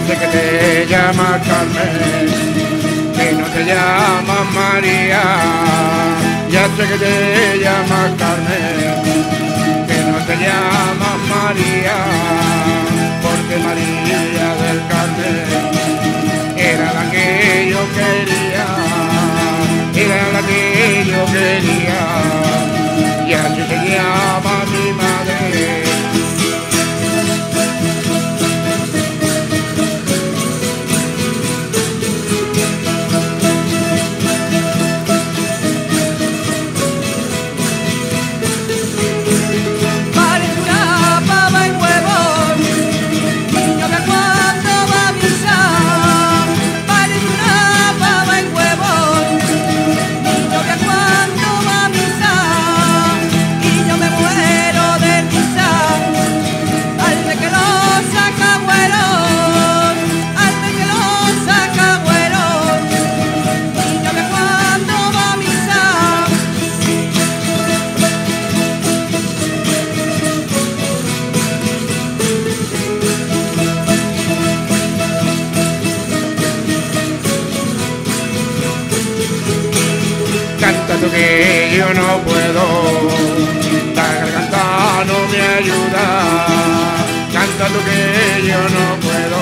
sé que te llamas Carmen, que no te llamas María. Ya sé que te llamas Carmen, que no te llamas María, porque María del Carmen era la que yo quería, era la que yo quería, y así se llama mi madre. Canta tú que yo no puedo, la garganta no me ayuda. Canta tú que yo no puedo,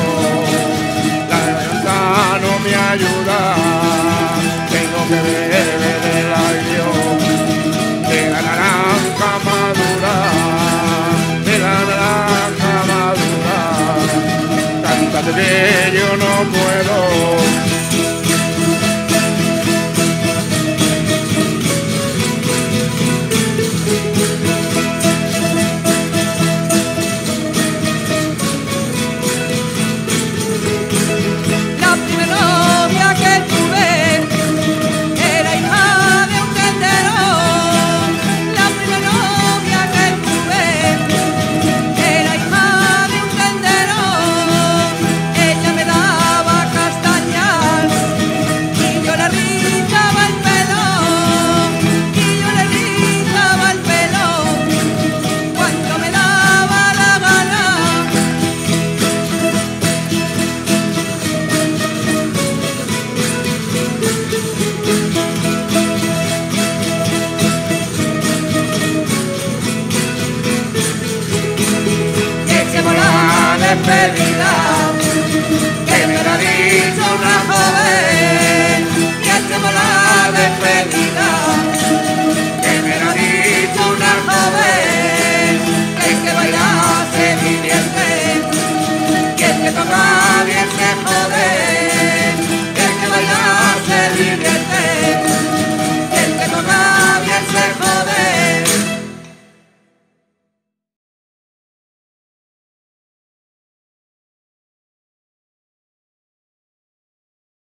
la garganta no me ayuda. Tengo que beber del agrio de la naranja madura, de la naranja madura. Canta tú que yo no puedo. Despedida.